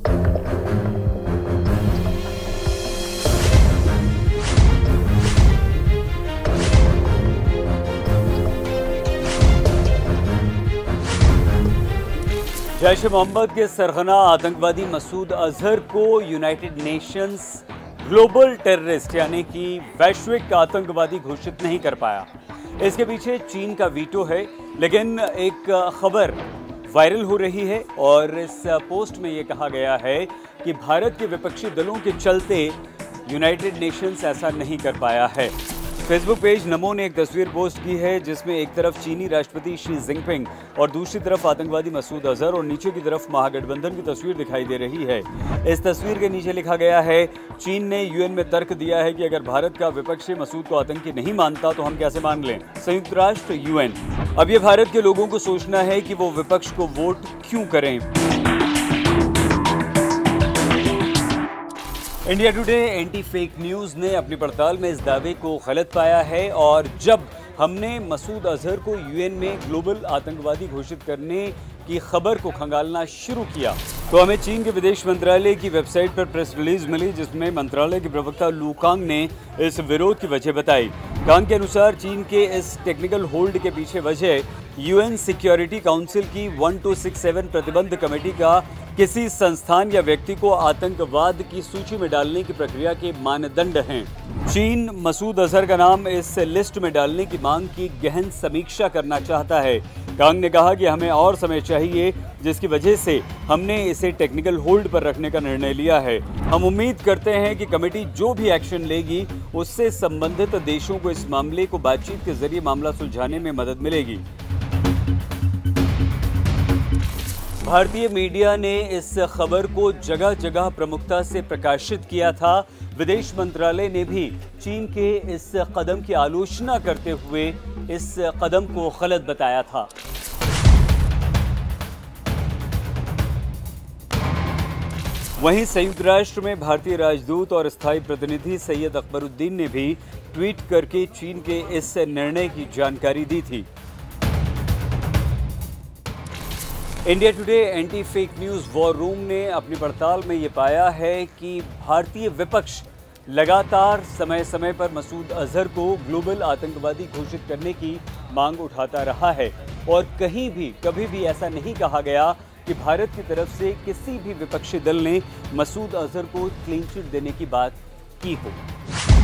जैश ए मोहम्मद के सरगना आतंकवादी मसूद अजहर को यूनाइटेड नेशंस ग्लोबल टेररिस्ट यानी कि वैश्विक आतंकवादी घोषित नहीं कर पाया। इसके पीछे चीन का वीटो है, लेकिन एक खबर वायरल हो रही है और इस पोस्ट में ये कहा गया है कि भारत के विपक्षी दलों के चलते यूनाइटेड नेशंस ऐसा नहीं कर पाया है। फेसबुक पेज नमो ने एक तस्वीर पोस्ट की है जिसमें एक तरफ चीनी राष्ट्रपति शी जिनपिंग और दूसरी तरफ आतंकवादी मसूद अजहर और नीचे की तरफ महागठबंधन की तस्वीर दिखाई दे रही है। इस तस्वीर के नीचे लिखा गया है, चीन ने यूएन में तर्क दिया है कि अगर भारत का विपक्षी मसूद को आतंकी नहीं मानता तो हम कैसे मान लें। संयुक्त राष्ट्र यूएन। अब ये भारत के लोगों को सोचना है कि वो विपक्ष को वोट क्यों करें। India Today anti fake news ने अपनी पड़ताल में इस दावे को गलत पाया है और जब हमने मसूद अजहर को यूएन में ग्लोबल आतंकवादी घोषित करने की खबर को खंगालना शुरू किया तो हमें चीन के विदेश मंत्रालय की वेबसाइट पर प्रेस रिलीज मिली, जिसमें मंत्रालय के प्रवक्ता लू कांग ने इस विरोध की वजह बताई। कांग के अनुसार चीन के इस टेक्निकल होल्ड के पीछे वजह यूएन सिक्योरिटी काउंसिल की 1267 प्रतिबंध कमेटी का किसी संस्थान या व्यक्ति को आतंकवाद की सूची में डालने की प्रक्रिया के मानदंड हैं। चीन मसूद अजहर का नाम इस लिस्ट में डालने की मांग की गहन समीक्षा करना चाहता है। कांग ने कहा कि हमें और समय चाहिए, जिसकी वजह से हमने इसे टेक्निकल होल्ड पर रखने का निर्णय लिया है। हम उम्मीद करते हैं कि कमेटी जो भी एक्शन लेगी उससे संबंधित देशों को इस मामले को बातचीत के जरिए मामला सुलझाने में मदद मिलेगी। भारतीय मीडिया ने इस खबर को जगह जगह प्रमुखता से प्रकाशित किया था। विदेश मंत्रालय ने भी चीन के इस कदम की आलोचना करते हुए इस कदम को गलत बताया था। वहीं संयुक्त राष्ट्र में भारतीय राजदूत और स्थायी प्रतिनिधि सैयद अकबरुद्दीन ने भी ट्वीट करके चीन के इस निर्णय की जानकारी दी थी। India Today anti fake news war room ने अपनी पड़ताल में ये पाया है कि भारतीय विपक्ष लगातार समय समय पर मसूद अजहर को ग्लोबल आतंकवादी घोषित करने की मांग उठाता रहा है और कहीं भी कभी भी ऐसा नहीं कहा गया कि भारत की तरफ से किसी भी विपक्षी दल ने मसूद अजहर को क्लीन चिट देने की बात की हो।